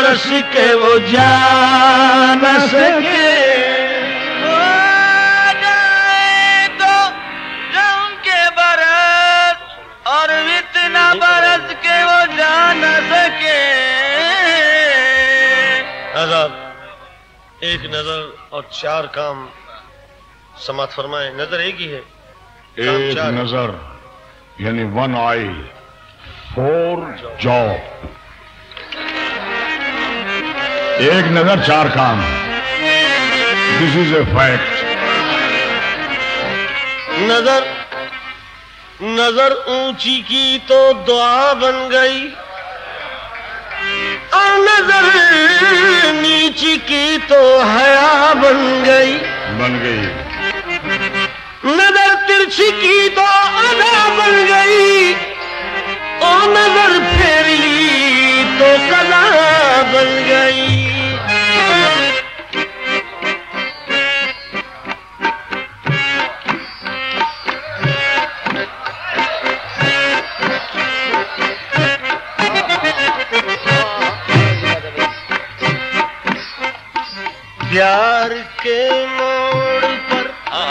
برس کے وہ جا نہ سکے برس کے وہ جا نہ سکے. آزاد ایک نظر اور چار کام سماعت فرمائیں. نظر ایک ہی ہے. ایک نظر یعنی ون آئی 4 جاب. ایک نظر 4 کام. دس از اے فیکٹ. نظر اونچی کی تو دعا بن گئی اور نظر نیچی کی تو حیا بن گئی. نظر ترچھی کی تو ادا بن گئی اور نظر پھیری تو قضا بن گئی. پیار کے موڑ پر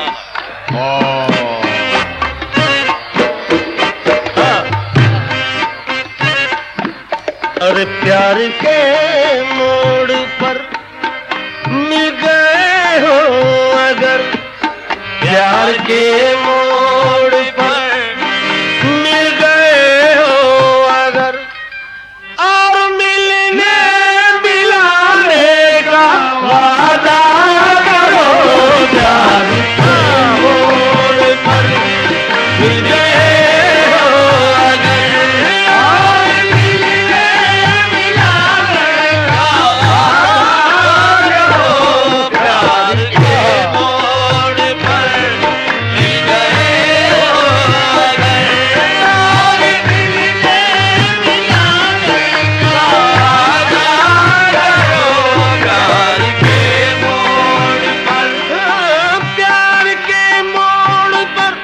ارے پیار کے موڑ پر مل گئے ہو اگر. پیار کے موڑ پر مل گئے ہو اگر اور ملنے ملانے کا وعدہ کرو. پیار کے موڑ پر مل گئے ہو اگر اور ملنے ملانے کا وعدہ کرو. پیار کے موڑ پر مل گئے ہو اگر اور ملنے ملانے کا وعدہ کرو. پیار کے موڑ پر پیار کے موڑ پر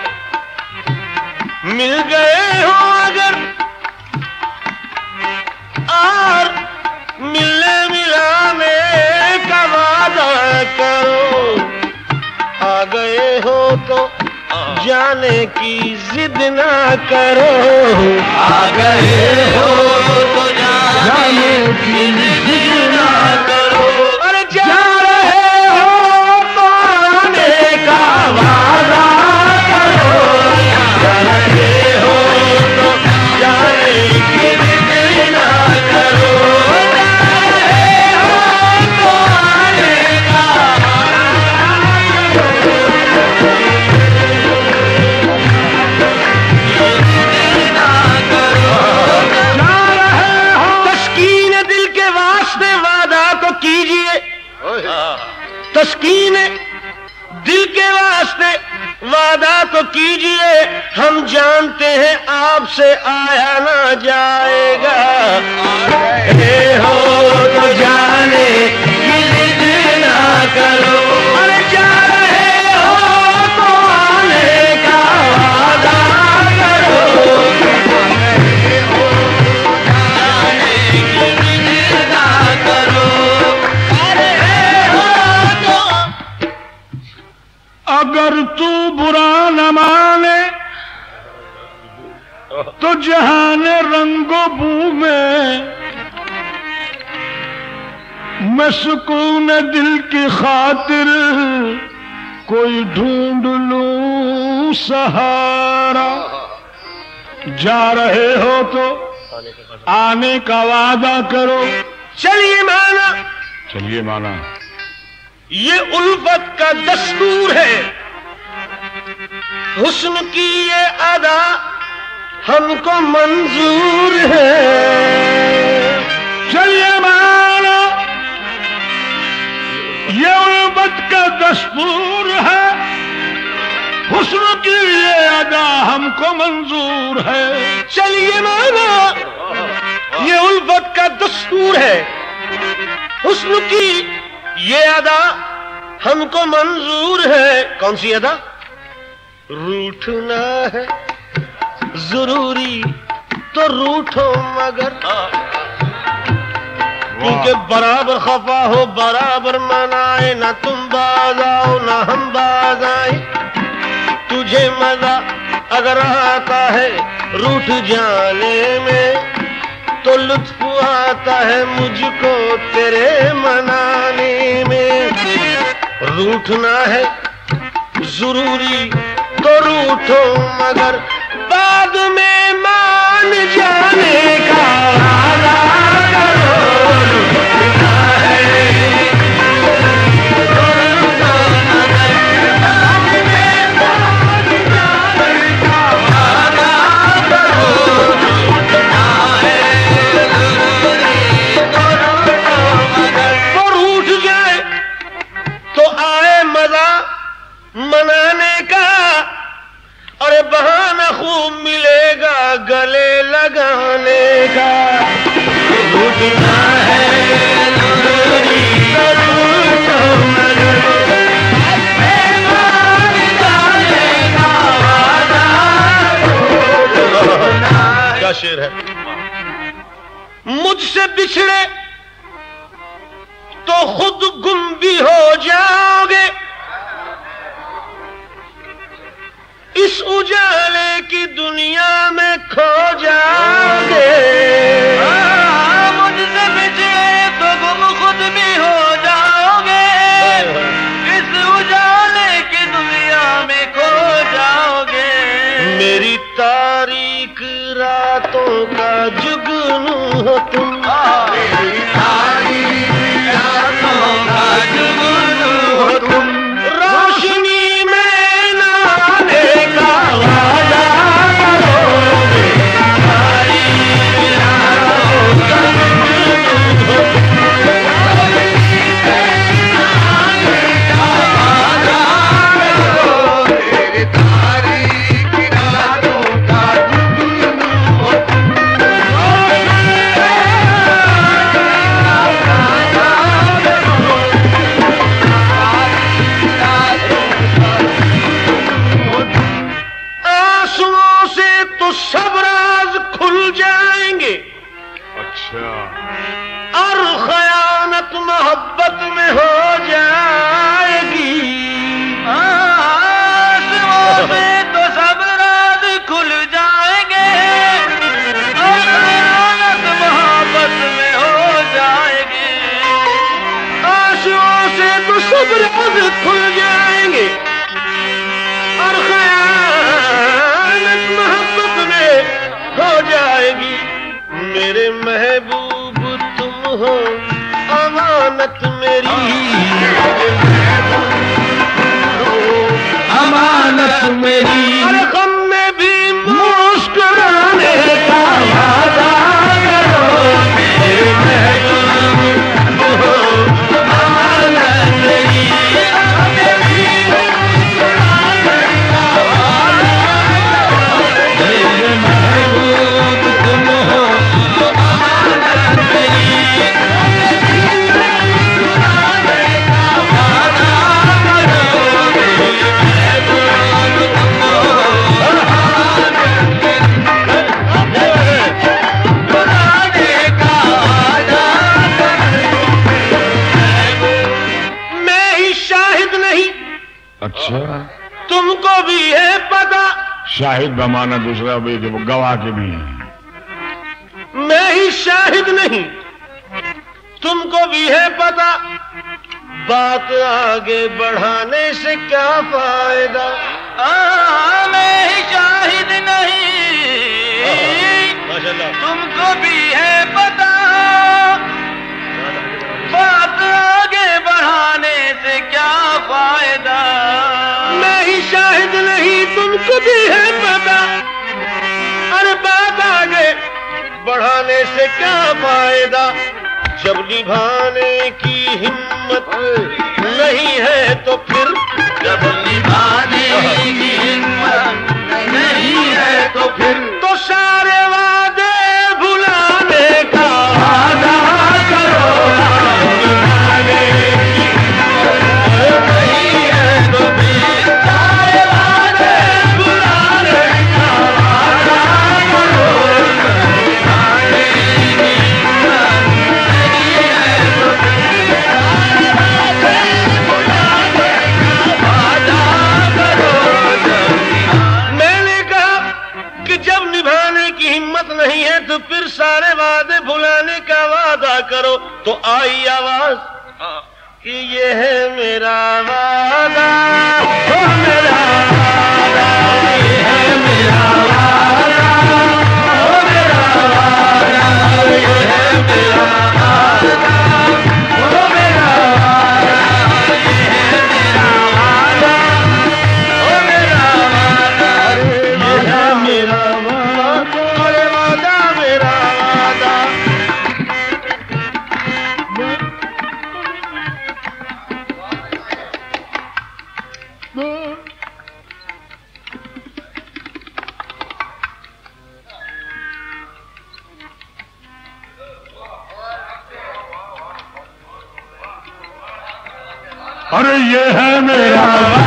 مل گئے ہو اگر اور ملنے ملانے کا وعدہ کرو. آ گئے ہو تو جانے کی ضد نہ کرو. آ گئے ہو تو جانے کی ضد نہ کرو. ارے جا رہے ہو تو آنے کا وعدہ کرو. جا رہے ہو تو جانے کی ضد نہ کرو. جا رہے ہو تو آنے کا تسکین دل کے واسطے وعدہ تو کیجئے. تسکین دل کے واسطے وعدہ تو کیجئے. ہم جانتے ہیں آپ سے آیا نہ جائے گا. آئے ہو تو جانے کی ضد نہ کرو. ارے جا رہے ہو تو آنے کا وعدہ کرو. آئے ہو جانے کی ضد نہ کرو. ارے ہو تو اگر تو برا نہ مانے تو جہان رنگ و بو میں سکون دل کی خاطر کوئی ڈھونڈ لوں سہارا. جا رہے ہو تو آنے کا وعدہ کرو. چلیے مانا یہ الفت کا دستور ہے. حسن کی یہ ادا ہم کو منظور ہے. چلیے مانا یہ الفت کا دستور ہے. حسن کی یہ ادا ہم کو منظور ہے. چلیے مانا یہ الفت کا دستور ہے. حسن کی یہ ادا ہم کو منظور ہے. کون سی ادا؟ روٹھنا ہے ضروری تو روٹھو مگر کیونکہ برابر خفا ہو برابر منائے، نہ تم باز آؤ نہ ہم باز آئیں۔ تجھے مزہ اگر آتا ہے روٹھ جانے میں، تو لطف آتا ہے مجھ کو تیرے منانے میں۔ روٹھنا ہے ضروری تو روٹھو، مگر بعد میں مان جانے کا وعدہ کرو۔ روٹھنا ہے منانے کا، اور بہانہ خوب ملے گا گلے لگانے کا۔ روٹھنا ہے کیا شعر ہے۔ مجھ سے بچھڑے تو خود گم بھی ہو جاؤ گے، اس اجالے کی دنیا میں کھو جاؤ گے۔ مجھ سے بچھڑے تو گم خود بھی ہو جاؤ گے، اس اجالے کی دنیا میں کھو جاؤ گے۔ میری تاریک راتوں کا جگنو ہو تم، میری تاریک راتوں کا جگنو ہو تم، روشنی سب راز کھل جائیں گے۔ اچھا، اور خیانت محبت میں ہو جائے گی۔ آسموں سے تو سب راز کھل جائیں گے، اور خیانت محبت میں ہو جائے گی۔ آسموں سے تو سب راز کھل جائیں گے، اور خیانت محبت میں ہو جائے گی۔ میرے محبوب تم ہو امانت میری، امانت میری، ہر غم میں بھی مسکرانے کا وعدہ کرو۔ میرے محبوب تم ہو امانت میری، تم کو بھی ہے پتا، شاہد بمانا دوسرا بھی گواہ کے بھی ہیں۔ میں ہی شاہد نہیں، تم کو بھی ہے پتا، بات آگے بڑھانے سے کیا فائدہ۔ میں ہی شاہد نہیں، تم کو بھی ہے پتا، بات آگے بڑھانے سے کیا فائدہ۔ میں ہی شاہد نہیں، تم کو بھی ہے پتا، ارے بات آگے بڑھانے سے کیا فائدہ۔ جب نبھانے کی ہمت نہیں ہے تو پھر، جب نبھانے کی ہمت نہیں ہے تو پھر، تو سارے وعدے بھلانے کا وعدہ کرو۔ کرو تو آئی آواز کہ یہ ہے میرا وعدہ، میرا وعدہ، یہ ہے میرا وعدہ، میرا وعدہ، یہ ہے میرا وعدہ، میرا وعدہ، یہ ہے میرا وعدہ، میرا وعدہ، یہ ہے میرا وعدہ، ارے وعدہ میرا وعدہ۔ ارے یہ ہے میرا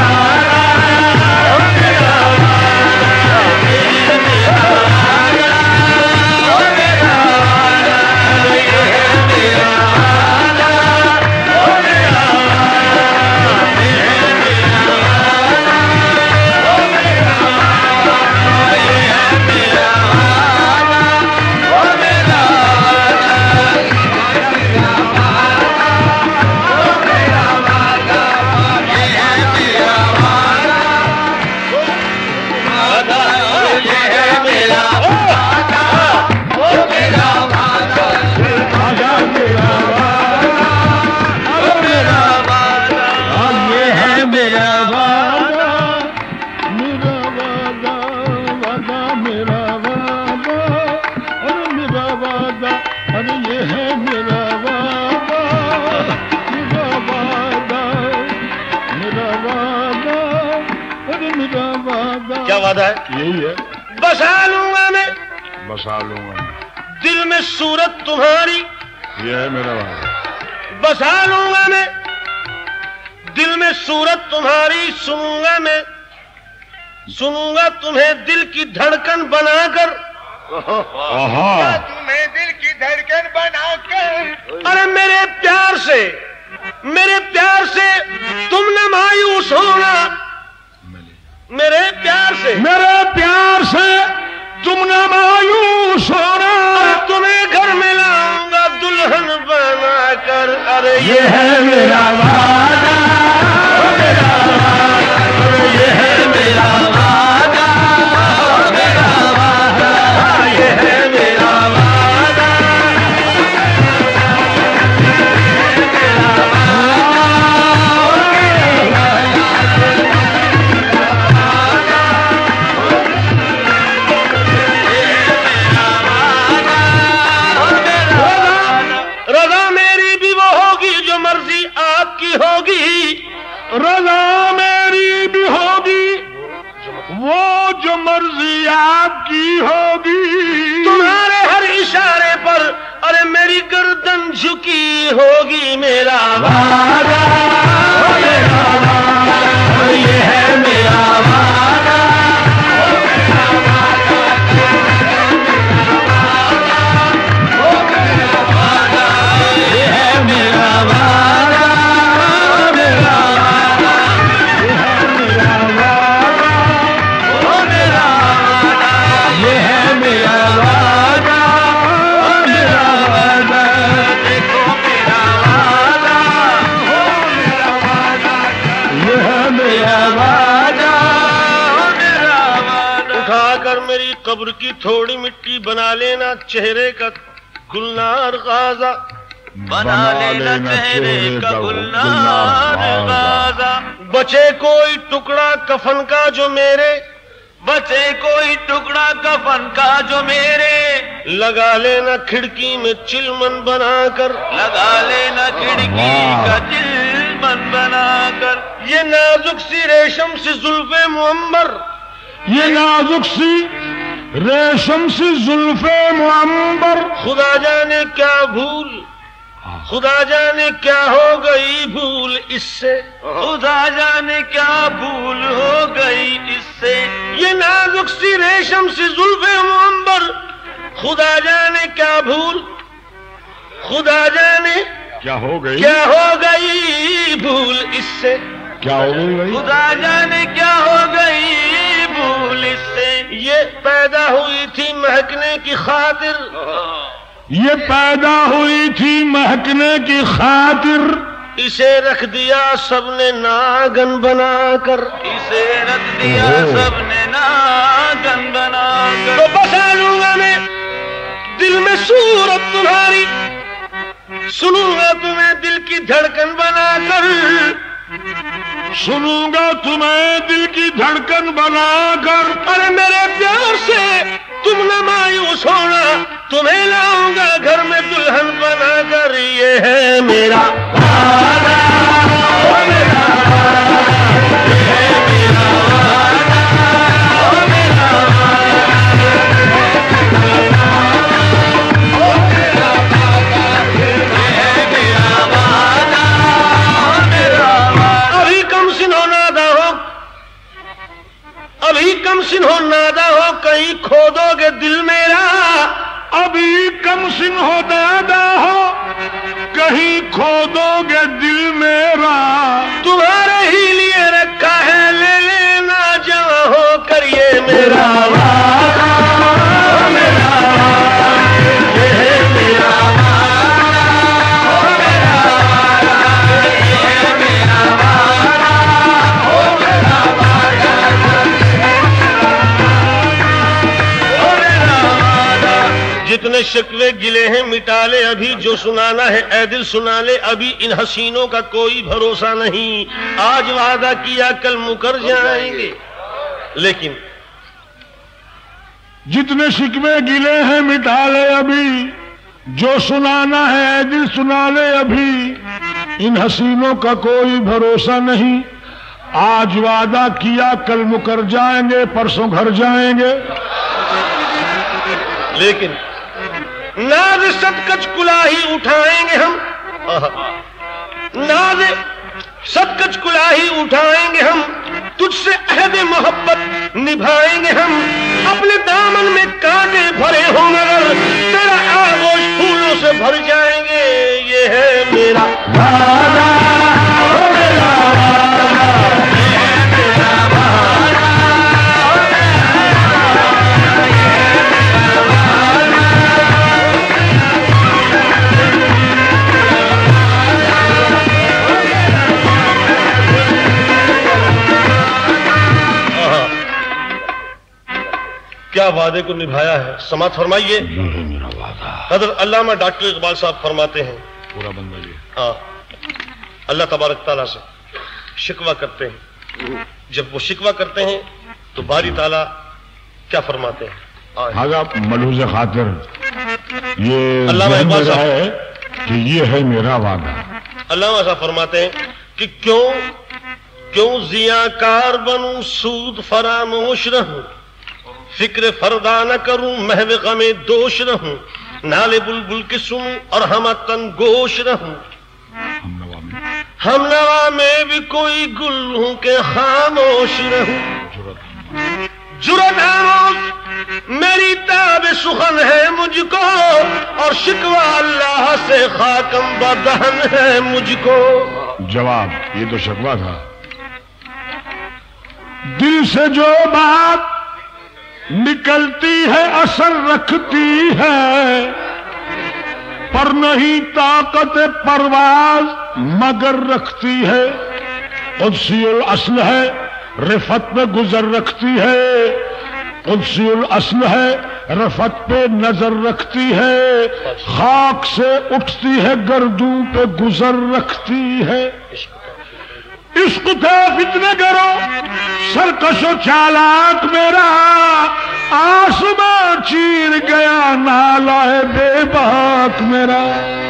کیا وعدہ ہے؟ یہی ہے، بسا لوں گا میں بسا لوں گا دل میں صورت تمہاری، یہ ہے میرا وعدہ، بسا لوں گا میں دل میں صورت تمہاری، سنوں گا میں، سنوں گا تمہیں دل کی دھڑکن بنا کر، تمہیں دل کی دھڑکن بنا کر، ارے میرے پیار سے تم نہ مایوس ہونا، میرے پیار سے تم نہ مایوس ہونا، تمہیں گھر میں لاؤں گا دلہن بنا کر، ارے یہ ہے میرا وعدہ، میرا وعدہ، یہ ہے میرا وعدہ، میرا وعدہ، یہ ہے میرا وعدہ، رضا میری بھی وہ ہوگی جو مرضی آپ کی ہوگی، رضا میری بھی ہوگی وہ جو مرضی آپ کی ہوگی، تمہارے ہر اشارے پر ارے میری گردن جھکی ہوگی، میرا وعدہ، میرا وعدہ، یہ ہے میرا وعدہ، یہ ہے میرا وعدہ، میرا وعدہ، یہ ہے میرا وعدہ، میرا وعدہ، یہ ہے میرا وعدہ، میرا وعدہ، دیکھو میرا وعدہ، میرا وعدہ، یہ ہے میرا وعدہ، میرا وعدہ۔ اٹھا کر میری قبر کی تھوڑی مٹی بنا لینا چہرے کا گلنار غازہ، بنا لینا چہرے کا گلنار غازہ، بچے کوئی ٹکڑا کفن کا جو میرے، بچے کوئی ٹکڑا کفن کا جو میرے، لگا لینا کھڑکی میں چلمن بنا کر، لگا لینا کھڑکی کا چلمن بنا کر، یہ نازک سی ریشم سی زلف معمر، یہ نازک سی ریشم سی زلف معمر، خدا جانے کیا بھول، خدا جانے کیا ہو گئی بھول اس سے، خدا جانے کیا بھول ہو گئی اس سے، یہ نازک سی ریشم سی زلف معمر، خدا جانے کیا بھول، خدا جانے کیا ہو گئی، کیا ہو گئی بھول اس سے، کیا ہو گئی بھائی، خدا جانے کیا ہو گئی بھول اس سے، یہ پیدا ہوئی تھی مہکنے کی خاطر، یہ پیدا ہوئی تھی مہکنے کی خاطر، اسے رکھ دیا سب نے ناگن بنا کر، اسے رکھ دیا سب نے ناگن بنا کر، تو بسا لوں گا میں دل میں صورت تمہاری، سنوں گا تمہیں دل کی دھڑکن بنا کر، سنوں گا تمہیں دل کی دھڑکن بنا کر، ارے میرے پیار سے تم نہ مایوس ہونا، تمہیں لاؤں گا گھر میں دلہن بنا کر، یہ ہے میرا وعدہ، او میرا وعدہ، یہ ہے میرا وعدہ، او میرا وعدہ، او میرا وعدہ، یہ ہے میرا وعدہ، او میرا وعدہ۔ ابھی کم سن ہو نادا ہو، ابھی کم سن ہو نادا ہو، کہیں کھو دو گے دل میرا، ابھی کم سن ہو دادا ہو، کہیں کھو دو گے دل میرا، تمہارے ہی لیے رکھا ہے، لے لینا جمع ہو کر، یہ میرا وعدہ، میرا وعدہ، یہ ہے میرا وعدہ، میرا وعدہ، یہ ہے میرا وعدہ، میرا وعدہ، میرا وعدہ۔ جتنے شکوے گلے ہیں مٹا لے ابھی، جو سنانا ہے اے دل سنا لے ابھی، ان حسینوں کا کوئی بھروسہ نہیں، آج وعدہ کیا کل مکر جائیں گے، لیکن جتنے شکوے گلے ہیں مٹا لے ابھی، جو سنانا ہے اے دل سنا لے ابھی، ان حسینوں کا کوئی بھروسہ نہیں، آج وعدہ کیا کل مکر جائیں گے، پرسوں گھر جائیں گے، لیکن ناز صد کچ کلاہی اٹھائیں گے ہم، ناز صد کچ کلاہی اٹھائیں گے ہم، تجھ سے عہد محبت نبھائیں گے ہم، اپنے دامن میں کانٹے بھرے ہوں مگر تیرا آغوش پھولوں سے بھر جائیں گے، یہ ہے میرا وعدہ، میرا وعدہ، یہ ہے میرا وعدہ، کیا وعدے کو نبھایا ہے، سماعت فرمائیے۔ حضرت علامہ ڈاکٹر اقبال صاحب فرماتے ہیں، پورا بندہ یہ ہاں، اللہ تبارک تعالیٰ سے شکوہ کرتے ہیں، جب وہ شکوہ کرتے ہیں تو باری تعالیٰ کیا فرماتے ہیں؟ آگا ملحوظ خاطر یہ علامہ ذہن اقبال میں صاحب رہے کہ یہ ہے میرا وعدہ، علامہ صاحب فرماتے ہیں کہ کیوں ضیاءکار بنوں، سود فراموش رہوں، فکر فردا نہ کروں، محو غم دوش رہوں، نالے بلبل کے سنوں اور ہم تن گوش رہوں، ہم نوا میں بھی کوئی گل ہوں کہ خاموش رہوں، جرأت آموز میری تاب سخن ہے مجھ کو، اور شکوہ اللہ سے خاکم بدہن ہے مجھ کو۔ جواب یہ تو شکوہ تھا، دل سے جو بات نکلتی ہے اثر رکھتی ہے، پر نہیں طاقت پرواز مگر رکھتی ہے، قدسی الاصل ہے رفت پہ گزر رکھتی ہے، قدسی الاصل ہے رفت پہ نظر رکھتی ہے، خاک سے اٹھتی ہے گردوں پہ گزر رکھتی ہے، عشق تھا فتنے کرو سرکش و چالاک میرا، آسمان چیر گیا نالا ہے بے باک میرا۔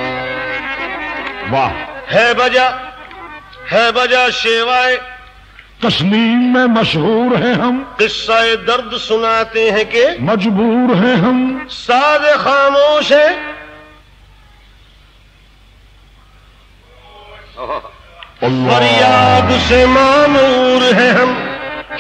واہ، ہے بجا شیوائے تسلیم میں مشہور ہیں ہم، قصہ درد سناتے ہیں کہ مجبور ہیں ہم، ساز خاموش ہے فریاد سے مامور ہے ہم،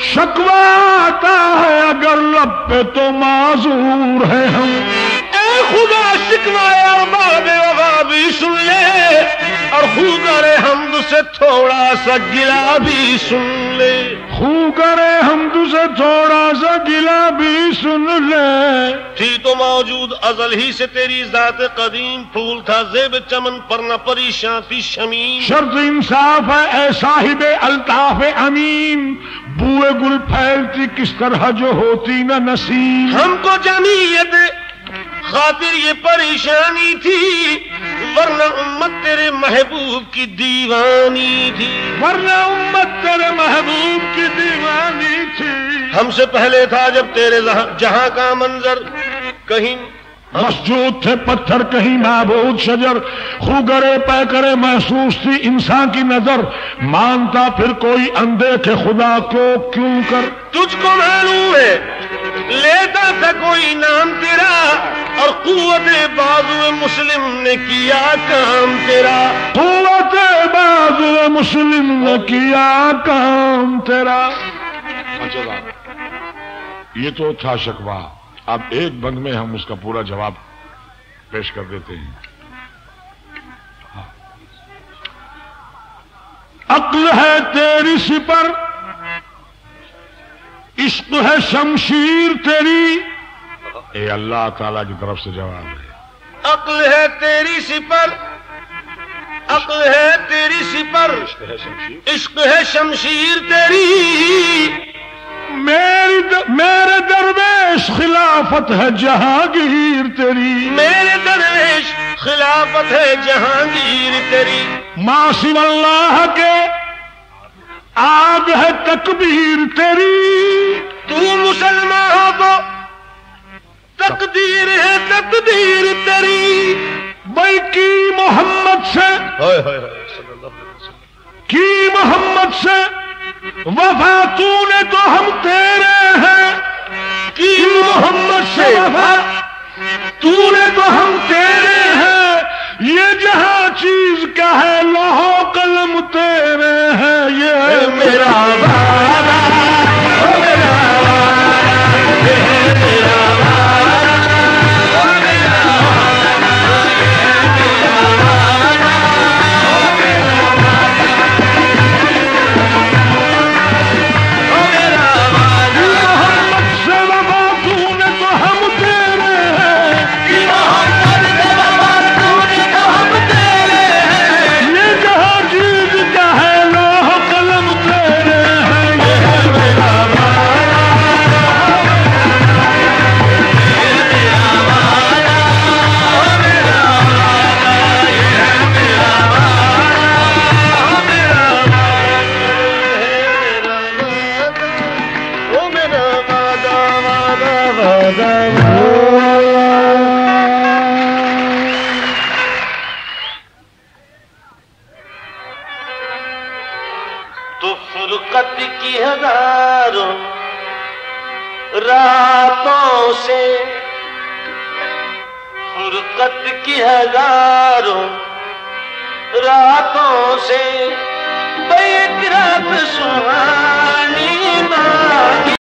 شکوہ آتا ہے اگر لب پہ تو معذور ہیں ہم، اے خدا شکوائے ارباب وفا بھی سن لے، اور خو کرے حمد سے تھوڑا سا گلا بھی سن لے، خو کرے حمد سے تھوڑا سا گلا بھی سن لے۔ تھی تو موجود ازل ہی سے تیری ذات قدیم، پھول تھا زیب چمن پر نہ پریشان تھی شمیم۔ شرط انصاف ہے اے صاحب الطاف امین، بوئے گل پھیلتی کس طرح جو ہوتی نہ نسیم۔ ہم کو جمعیت خاطر یہ پریشانی تھی، ورنہ امت تیرے محبوب کی دیوانی تھی، ورنہ امت تیرے محبوب کی دیوانی تھی۔ ہم سے پہلے تھا جب تیرے جہاں کا منظر، کہیں مسجود تھے پتھر کہیں معبود شجر، خوگرے پے کرے محسوس تھی انسان کی نظر، مانتا پھر کوئی اندیکھے خدا کو کیوں کر۔ تجھ کو معلوم ہے لیتا تھا کوئی نام تیرا، اور قوت بازو مسلم نے کیا کام تیرا، قوت بازو مسلم نے کیا کام تیرا۔ اچھا یہ تو تھا شکوہ، اب ایک بند میں ہم اس کا پورا جواب پیش کر دیتے ہیں۔ عقل ہے تیری سپر، عشق ہے شمشیر تیری، اے اللہ تعالیٰ کی طرف سے جواب ہے۔ عقل ہے تیری سپر، عقل ہے تیری سپر، عشق ہے شمشیر تیری، میرے درویش خلافت ہے جہانگیر تیری، میرے درویش خلافت ہے جہانگیر تیری، ما سوی اللہ کے آگ ہے تکبیر تیری، تو مسلمان ہو تو تقدیر ہے تقدیر تیری، بھائی کی محمد سے کی محمد سے وفا تو نے تو ہم تیرے ہیں، کی محمد سے وفا تو نے تو ہم تیرے ہیں، یہ جہاں چیز کا ہے لوح قلم تیرے ہیں، یہ میرا وعدہ، میرا تو فرقت کی ہزاروں راتوں سے، فرقت کی ہزاروں راتوں سے، بیک رات سہانی مانگی